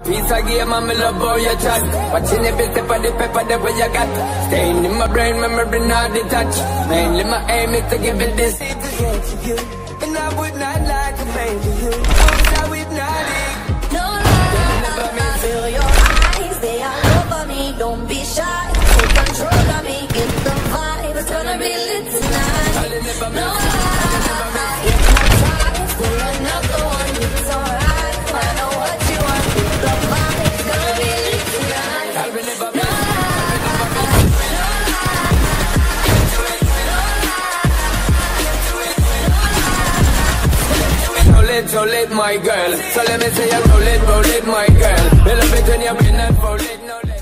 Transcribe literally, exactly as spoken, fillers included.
Piece of game and me love how you chat. Watching every step of the pepper the way you got. Staying in my brain, memory not detached. Mainly my aim is to give it this. And I would not like to play with you. I would not eat. No lie, feel your eyes, they all over me. Don't be shy, take control of me. Get the vibe, it's gonna be lit tonight. No lie, hypnotized, pull another one, it's alright. I know what you want, get the vibe, it's gonna be lit tonight. No lie, roll it, roll it, my girl. So let me say you roll it, roll it, my girl. Little bit when you've been and roll it, no.